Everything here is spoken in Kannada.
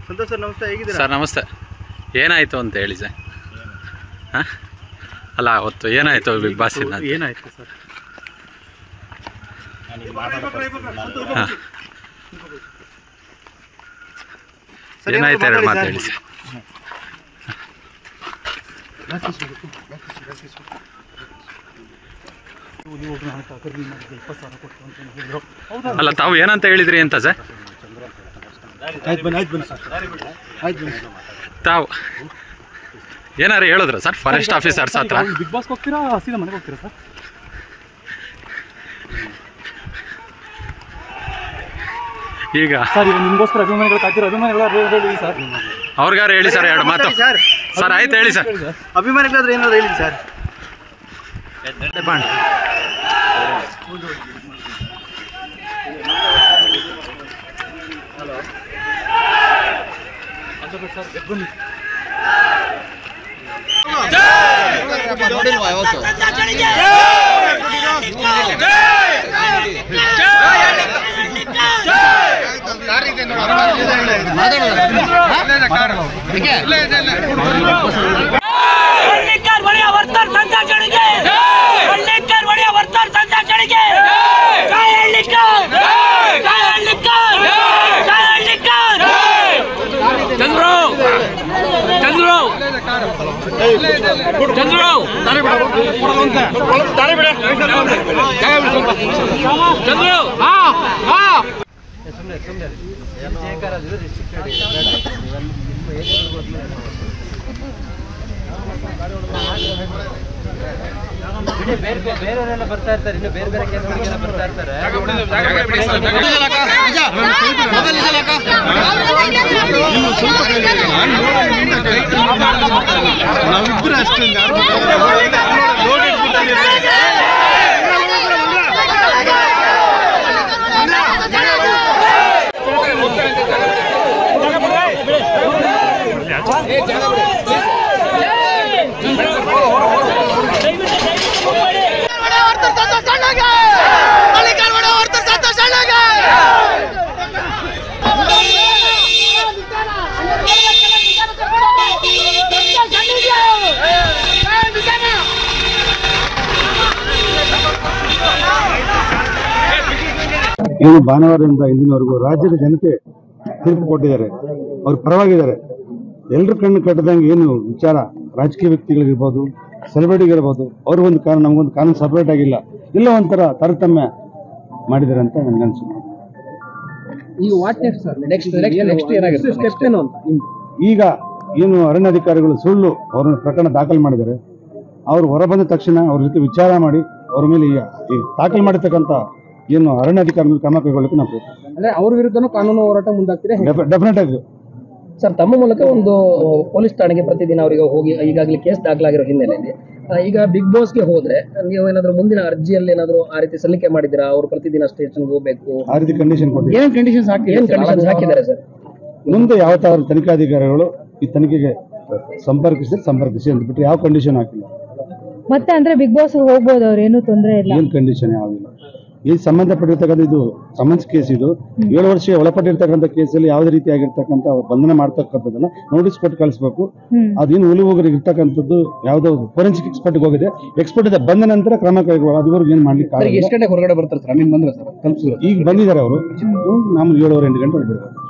ಸಂತೋಷ್ ಸರ್ ನಮಸ್ತೆ, ಹೇಗಿದ್ದೀರಾ ಸರ್? ನಮಸ್ತೆ. ಏನಾಯಿತು ಅಂತ ಹೇಳಿ ಸರ್. ಹಾಂ ಅಲ್ಲ, ಅವತ್ತು ಏನಾಯಿತು ಬಿಗ್ ಬಾಸ್ ಇಂದ? ಏನಾಯಿತು ಸರ್? ಹಾಂ ಏನಾಯ್ತು ಎರಡು ಮಾತು ಹೇಳಿ ಸರ್. ಅಲ್ಲ, ತಾವು ಏನಂತ ಹೇಳಿದ್ರಿ ಅಂತ ಸರ್? ತಾವು ಏನಾರು ಹೇಳಿದ್ರ ಸರ್ ಫಾರೆಸ್ಟ್ ಆಫೀಸರ್ಸ್ ಹತ್ರ? ಬಿಗ್ ಬಾಸ್ಗೆ ಹೋಗ್ತೀರಾ ಸೀದಾ ಮನೆಗೆ ಹೋಗ್ತೀರಾ ಸರ್? ಈಗ ಸರ್ ನಿಮಗೋಸ್ಕರ ಅಭಿಮಾನಿಗಳು ಕಾಯ್ತಿರೋ ಅಭಿಮಾನಿಗಳು ಹೇಳಿ ಸರ್. ಅವ್ರಿಗಾರು ಹೇಳಿ ಸರ್ ಎರಡು ಮಾತು. ಸರ್ ಆಯ್ತು ಹೇಳಿ ಸರ್. ಅಭಿಮಾನಿಗಳಾದ್ರೆ ಏನಾದ್ರು ಹೇಳಿ ಸರ್. ಬೇರೆಯವರೆಲ್ಲ ಬರ್ತಾ ಇರ್ತಾರೆ, ಇನ್ನು ಬೇರೆ ಬೇರೆ ಕೇಸ್ಗಳಿಗೆಲ್ಲ ಬರ್ತಾ ಇರ್ತಾರೆ. ನಾವಿಬ್ಬರು ಅಷ್ಟೇ ಏನು ಭಾನುವಾರದಿಂದ ಇಂದಿನವರೆಗೂ ರಾಜ್ಯದ ಜನತೆ ತೀರ್ಪು ಕೊಟ್ಟಿದ್ದಾರೆ, ಅವ್ರು ಪರವಾಗಿದ್ದಾರೆ. ಎಲ್ಲರ ಕಣ್ಣು ಕಟ್ಟದಂಗೆ ಏನು ವಿಚಾರ ರಾಜಕೀಯ ವ್ಯಕ್ತಿಗಳಿರ್ಬೋದು, ಸೆಲೆಬ್ರಿಟಿಗಿರ್ಬೋದು, ಅವ್ರಿಗೊಂದು ಕಾನೂನು ನಮಗೊಂದು ಕಾನೂನು ಸಪ್ರೇಟ್ ಆಗಿಲ್ಲ, ಇಲ್ಲ ಒಂಥರ ತಾರತಮ್ಯ ಮಾಡಿದ್ದಾರೆ ಅಂತ ನನಗನ್ಸುತ್ತೆ. ಈಗ ಏನು ಅರಣ್ಯಾಧಿಕಾರಿಗಳು ಸುಳ್ಳು ಅವ್ರನ್ನ ಪ್ರಕರಣ ದಾಖಲು ಮಾಡಿದ್ದಾರೆ. ಅವ್ರು ಹೊರಬಂದ ತಕ್ಷಣ ಅವ್ರ ಜೊತೆ ವಿಚಾರ ಮಾಡಿ ಅವ್ರ ಮೇಲೆ ಈ ದಾಖಲು ಮಾಡಿರ್ತಕ್ಕಂಥ ಏನು ಅರಣ್ಯಾಧಿಕಾರಿಗಳು ಕ್ರಮ ಕೈಗೊಳ್ಳಕ್ಕೆ ನಾವು ಅಂದ್ರೆ ಅವ್ರ ವಿರುದ್ಧನೂ ಕಾನೂನು ಹೋರಾಟ ಮುಂದಾಗ್ತಿದೆ. ಡೆಫಿನೆಟ್ ಆಗಿ ಸರ್, ತಮ್ಮ ಮೂಲಕ ಒಂದು ಪೊಲೀಸ್ ಠಾಣೆಗೆ ಪ್ರತಿದಿನ ಅವರಿಗೆ ಹೋಗಿ ಈಗಾಗಲೇ ಕೇಸ್ ದಾಖಲಾಗಿರೋ ಹಿನ್ನೆಲೆಯಲ್ಲಿ ಈಗ ಬಿಗ್ ಬಾಸ್ಗೆ ಹೋದ್ರೆ ನೀವು ಏನಾದ್ರು ಮುಂದಿನ ಅರ್ಜಿಯಲ್ಲಿ ಏನಾದ್ರು ಆ ರೀತಿ ಸಲ್ಲಿಕೆ ಮಾಡಿದಿರಾ? ಅವ್ರು ಪ್ರತಿದಿನ ಸ್ಟೇಷನ್ಗೆ ಹೋಗ್ಬೇಕು, ಆ ರೀತಿ ಕಂಡೀಷನ್ ಕೊಟ್ಟಿದ್ದಾರೆ. ಏನ್ ಕಂಡೀಷನ್ಸ್ ಹಾಕಿದ್ದಾರೆ ಸರ್? ಮುಂದೆ ಯಾವ ತರ ತನಿಖಾಧಿಕಾರಿಗಳು ಈ ತನಿಖೆಗೆ ಸಂಪರ್ಕಿಸಿ ಅಂತ ಬಿಟ್ಟರೆ ಯಾವ ಕಂಡೀಷನ್ ಹಾಕಿಲ್ಲ. ಮತ್ತೆ ಅಂದ್ರೆ ಬಿಗ್ ಬಾಸ್ ಹೋಗ್ಬೋದು, ಅವ್ರು ಏನು ತೊಂದರೆ ಇಲ್ಲ, ಏನ್ ಕಂಡೀಷನ್ ಯಾವಿಲ್ಲ. ಈ ಸಂಬಂಧಪಟ್ಟಿರ್ತಕ್ಕಂಥ ಇದು ಸಮನ್ಸ್ ಕೇಸ್, ಇದು 7 ವರ್ಷ ಒಳಪಟ್ಟಿರ್ತಕ್ಕಂಥ ಕೇಸಲ್ಲಿ ಯಾವುದೇ ರೀತಿಯಾಗಿರ್ತಕ್ಕಂಥ ಬಂಧನ ಮಾಡ್ತಕ್ಕಂಥದ್ದನ್ನ ನೋಟಿಸ್ ಕೊಟ್ಟು ಕಳಿಸ್ಬೇಕು. ಅದೇನು ಉಳಿವೋಗರಿಗೆ ಇರ್ತಕ್ಕಂಥದ್ದು ಯಾವುದೋ ಫೋರೆನ್ಸಿಕ್ ಎಕ್ಸ್ಪರ್ಟ್ಗೆ ಹೋಗಿದೆ, ಎಕ್ಸ್ಪರ್ಟ್ ಬಂದ ನಂತರ ಕ್ರಮ ಕೈಗೊಳ್ಳ. ಅದುವರೆಗೂ ಏನ್ ಮಾಡ್ಲಿಕ್ಕೆ ಎಷ್ಟು ಗಂಟೆ ಹೊರಗಡೆ ಬರ್ತಾರೆ ಸರ್? ನಿಮ್ಗೆ ಬಂದ್ರೆ ಸರ್ ಈಗ ಬಂದಿದ್ದಾರೆ ಅವರು, ನಮ್ಗೆ 7:30 8 ಗಂಟೆ ಹೊರಬಿಡ್ಬೇಕು.